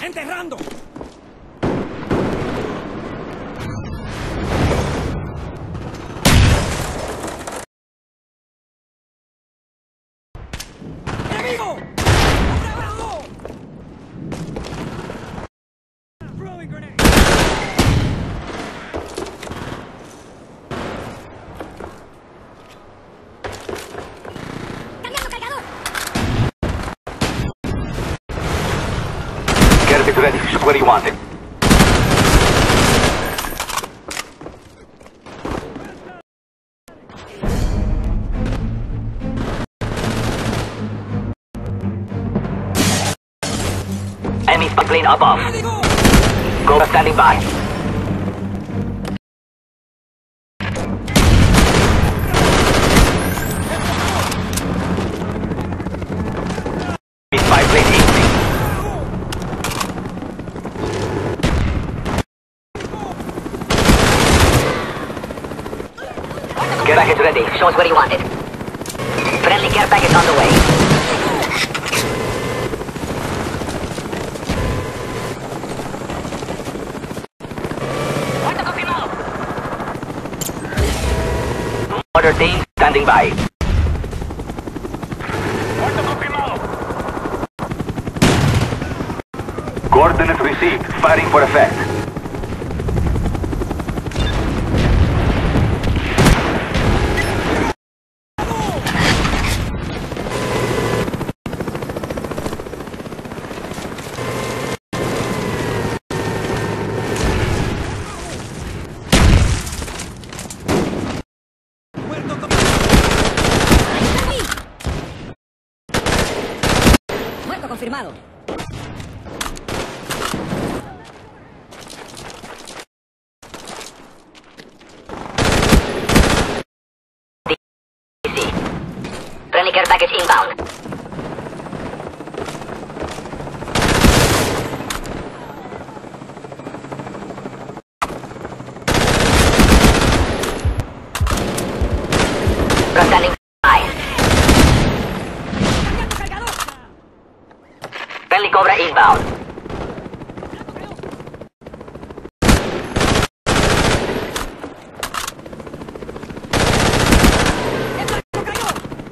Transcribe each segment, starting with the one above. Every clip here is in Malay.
¡Enterrando! ¡Enemigo! ¡Hombre abajo! Throwing grenade. ¡Cambiando cargador! Get it ready. Square you want it. Enemy spy plane above. ¡Enemigo! Go standing by. Spy plane easy. Care package ready. Show us where you want it. Friendly care package on the way. Order team standing by. Coordinates received. Firing for effect. Muerto confirmado. Friendly care package inbound. Standing by. ¡Cambiando cargador! Friendly Cobra inbound. ¡Esto cayó!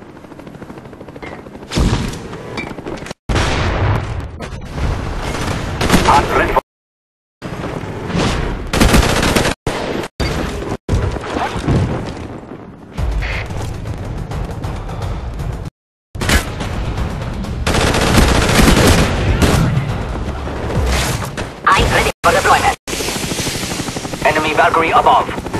Ready for I'm ready for deployment. Enemy Valkyrie above.